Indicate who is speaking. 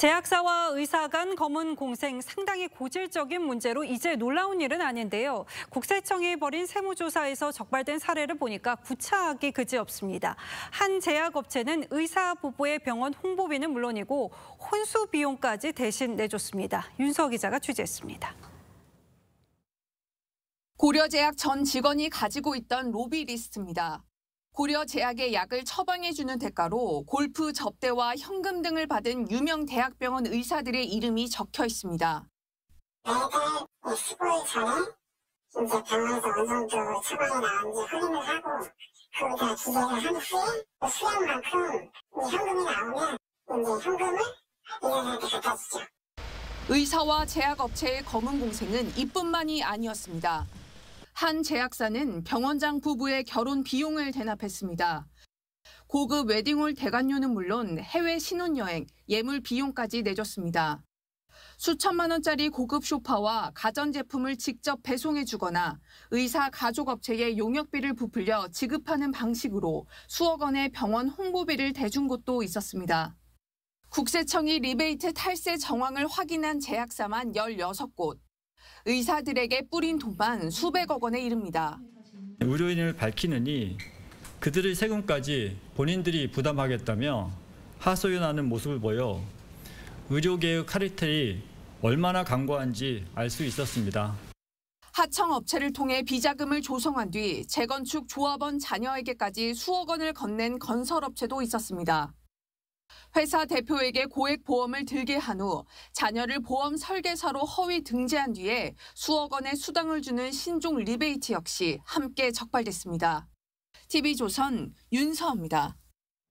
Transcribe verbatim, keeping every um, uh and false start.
Speaker 1: 제약사와 의사 간 검은 공생 상당히 고질적인 문제로 이제 놀라운 일은 아닌데요. 국세청이 벌인 세무조사에서 적발된 사례를 보니까 구차하기 그지없습니다. 한 제약업체는 의사 부부의 병원 홍보비는 물론이고 혼수 비용까지 대신 내줬습니다. 윤서 기자가 취재했습니다.
Speaker 2: 고려제약 전 직원이 가지고 있던 로비 리스트입니다. 고려제약의 약을 처방해주는 대가로 골프 접대와 현금 등을 받은 유명 대학병원 의사들의 이름이 적혀 있습니다.
Speaker 3: 매달 십오 일 전에 이제 병원에서 어느 정도 처방이 나왔는지 확인을 하고 거기다 기재를 한 후에 수량만큼 현금이 나오면 이제 현금을 의사한테 갖다 주죠.
Speaker 2: 의사와 제약업체의 검은 공생은 이뿐만이 아니었습니다. 한 제약사는 병원장 부부의 결혼 비용을 대납했습니다. 고급 웨딩홀 대관료는 물론 해외 신혼여행, 예물 비용까지 내줬습니다. 수천만 원짜리 고급 소파와 가전제품을 직접 배송해주거나 의사 가족업체에 용역비를 부풀려 지급하는 방식으로 수억 원의 병원 홍보비를 대준 곳도 있었습니다. 국세청이 리베이트 탈세 정황을 확인한 제약사만 열여섯 곳. 의사들에게 뿌린 돈만 수백억 원에 이릅니다.
Speaker 4: 의료인을 밝히느니 그들의 세금까지 본인들이 부담하겠다며 하소연하는 모습을 보여 의료계의 카르텔이 얼마나 강고한지 알 수 있었습니다.
Speaker 2: 하청업체를 통해 비자금을 조성한 뒤 재건축 조합원 자녀에게까지 수억 원을 건넨 건설업체도 있었습니다. 회사 대표에게 고액 보험을 들게 한 후 자녀를 보험 설계사로 허위 등재한 뒤에 수억 원의 수당을 주는 신종 리베이트 역시 함께 적발됐습니다. 티비조선 윤서입니다.